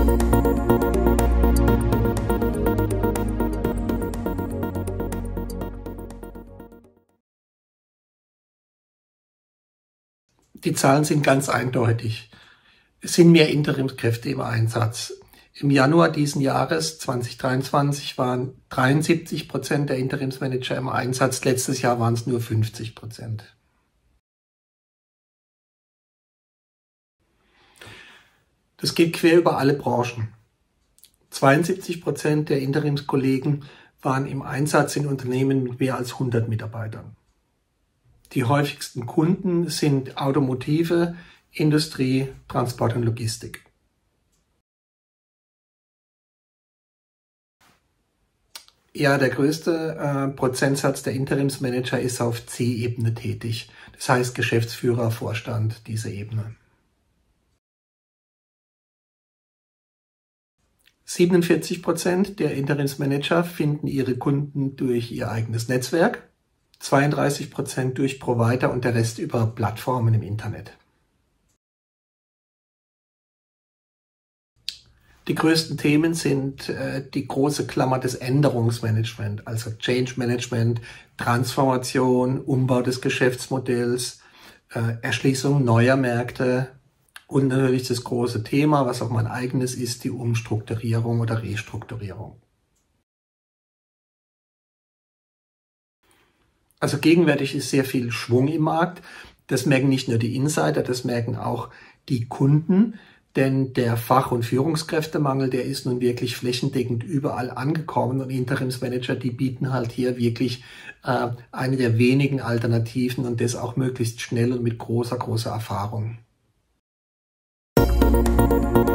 Die Zahlen sind ganz eindeutig. Es sind mehr Interimskräfte im Einsatz. Im Januar diesen Jahres, 2023, waren 73% der Interimsmanager im Einsatz. Letztes Jahr waren es nur 50%. Das geht quer über alle Branchen. 72% der Interimskollegen waren im Einsatz in Unternehmen mit mehr als 100 Mitarbeitern. Die häufigsten Kunden sind Automotive, Industrie, Transport und Logistik. Ja, der größte Prozentsatz der Interimsmanager ist auf C-Ebene tätig. Das heißt Geschäftsführer, Vorstand, diese Ebene. 47% der Interimsmanager finden ihre Kunden durch ihr eigenes Netzwerk, 32% durch Provider und der Rest über Plattformen im Internet. Die größten Themen sind die große Klammer des Änderungsmanagement, also Change Management, Transformation, Umbau des Geschäftsmodells, Erschließung neuer Märkte und natürlich das große Thema, was auch mein eigenes ist, die Umstrukturierung oder Restrukturierung. Also gegenwärtig ist sehr viel Schwung im Markt. Das merken nicht nur die Insider, das merken auch die Kunden. Denn der Fach- und Führungskräftemangel, der ist nun wirklich flächendeckend überall angekommen und Interimsmanager, die bieten halt hier wirklich eine der wenigen Alternativen und das auch möglichst schnell und mit großer Erfahrung.